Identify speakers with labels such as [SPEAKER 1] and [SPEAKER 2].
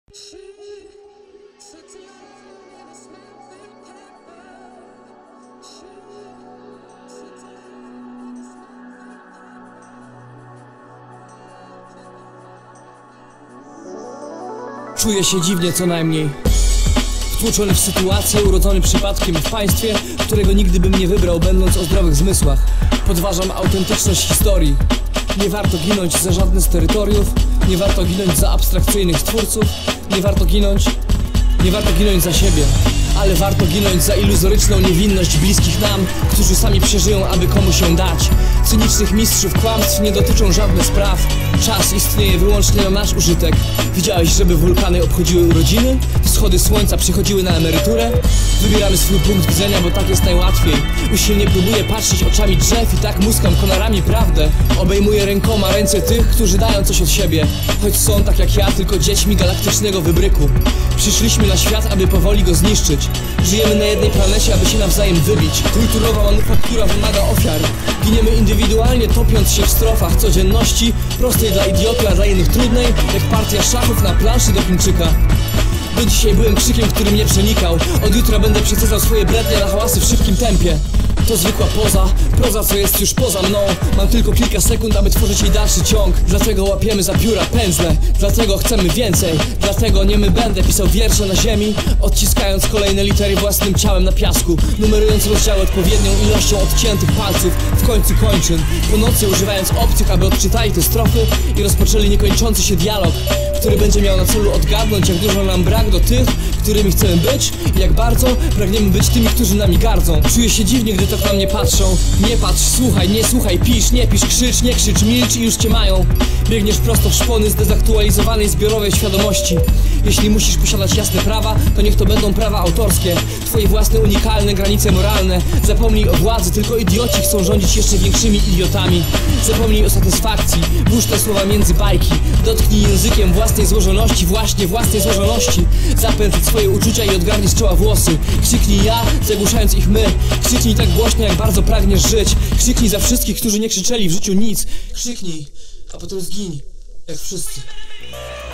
[SPEAKER 1] Czuję się dziwnie co najmniej. Wtłoczony w sytuację, urodzony przypadkiem w państwie, którego nigdy bym nie wybrał, będąc o zdrowych zmysłach. Podważam autentyczność historii. Nie warto ginąć za żadne z terytoriów. Nie warto ginąć za abstrakcyjnych twórców. Nie warto ginąć za siebie. Ale warto ginąć za iluzoryczną niewinność bliskich nam, którzy sami przeżyją, aby komuś ją dać. Cynicznych mistrzów kłamstw nie dotyczą żadne spraw. Czas istnieje wyłącznie na nasz użytek. Widziałeś, żeby wulkany obchodziły urodziny? Wschody słońca przychodziły na emeryturę? Wybieramy swój punkt widzenia, bo tak jest najłatwiej. Usilnie próbuję patrzeć oczami drzew i tak muskam konarami prawdę. Obejmuję rękoma ręce tych, którzy dają coś od siebie, choć są tak jak ja, tylko dziećmi galaktycznego wybryku. Przyszliśmy na świat, aby powoli go zniszczyć. Żyjemy na jednej planecie, aby się nawzajem wybić. Kulturowa manufaktura wymaga ofiar. Giniemy indywidualnie, topiąc się w strofach codzienności, prostej dla idioty, a dla innych trudnej, jak partia szachów na planszy do Chińczyka. Do dzisiaj byłem krzykiem, który mnie przenikał. Od jutra będę przecedzał swoje brednie na hałasy w szybkim tempie. To zwykła proza, co jest już poza mną. Mam tylko kilka sekund, aby tworzyć jej dalszy ciąg. Dlatego łapiemy za pióra pędzle, dlatego chcemy więcej. Dlatego nie my będę pisał wiersze na ziemi, odciskając kolejne litery własnym ciałem na piasku, numerując rozdziały odpowiednią ilością odciętych palców, w końcu kończyn. Po nocy używając obcych, aby odczytali te strofy i rozpoczęli niekończący się dialog, który będzie miał na celu odgadnąć, jak dużo nam brak do tych, którymi chcemy być, i jak bardzo pragniemy być tymi, którzy nami gardzą. Czuję się dziwnie, gdy tak na mnie patrzą. Nie patrz, słuchaj, nie słuchaj, pisz, nie pisz, krzycz, nie krzycz, milcz i już cię mają. Biegniesz prosto w szpony zdezaktualizowanej zbiorowej świadomości. Jeśli musisz posiadać jasne prawa, to niech to będą prawa autorskie, twoje własne unikalne granice moralne. Zapomnij o władzy, tylko idioci chcą rządzić jeszcze większymi idiotami. Zapomnij o satysfakcji, włóż te słowa między bajki. Dotknij językiem własnej złożoności, właśnie własnej złożoności. Zapędź swoje uczucia i odgarnij z czoła włosy. Krzyknij ja, zagłuszając ich my. Krzyknij tak głośno, jak bardzo pragniesz żyć. Krzyknij za wszystkich, którzy nie krzyczeli w życiu nic. Krzyknij, a potem zgiń, jak wszyscy.